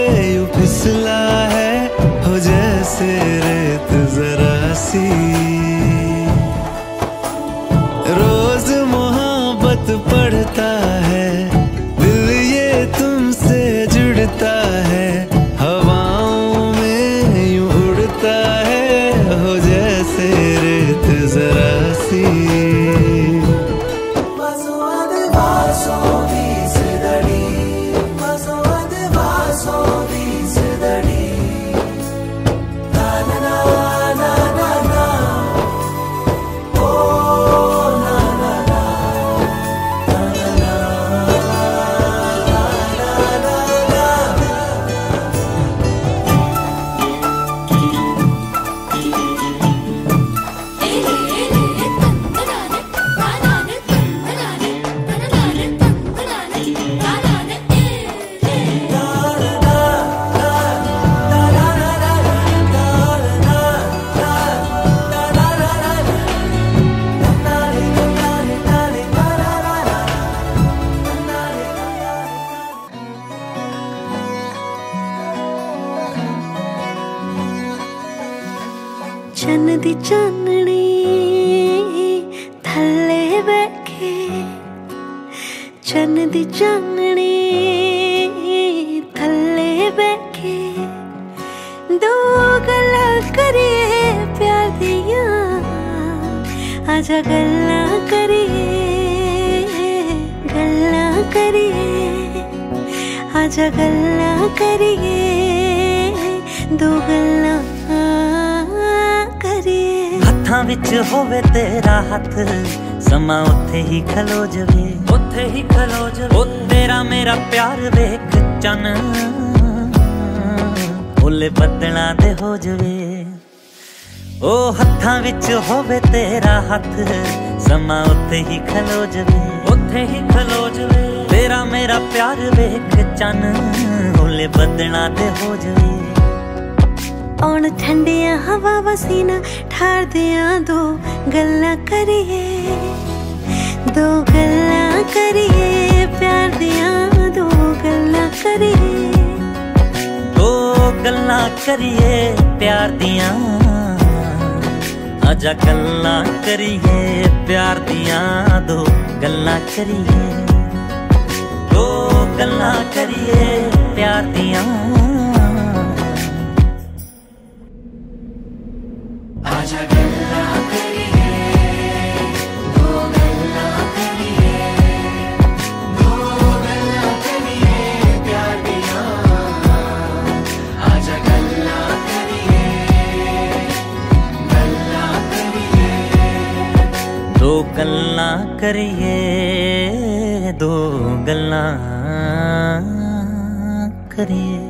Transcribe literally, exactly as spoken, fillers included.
यूं फिसला है हो जैसे रेत जरा सी। रोज मोहब्बत पढ़ता है दिल ये तुमसे जुड़ता है, हवाओं में यूं उड़ता है हो जैसे रेत जरा सी। चन्न दी चाननी थल्ले बैठे, चन्न दी चाननी थल्ले बैठे, दो गल्लां करिए प्यार दियां, आजा गल्लां करिए गल्लां करिए, आजा गल्लां करिए दो गल्लां करिए। हत्थां विच होवे तेरा हथ समा उत्थे ही खलो जवे, उत्थे ही खलो जवे। ओ तेरा मेरा प्यार वेख चन ओले बदलां दे हो जवे। ओ हत्थां विच होवे तेरा हथ समा उत्थे ही खलो जवे, उत्थे ही खलो जवे। तेरा मेरा प्यार वेख चन ओले बदलां दे हो जवे। औण ठंडिया हवा वसीना ठार दिया, दो गल्लां करिए दो गल्लां करिए प्यार दिया, दो गल्लां करिए दो गल्लां करिए प्यार दिया, आजा गल्लां करिए प्यार दिया, दो गल्लां करिए दो गल्लां करिए प्यार दिया। आजा गल्लां करिए दो गल्लां करिए, दो गल्लां करिए प्यार दिया, आजा गल्लां करिए गल्लां करिए दो गल्लां करिए दो गल्लां करिए।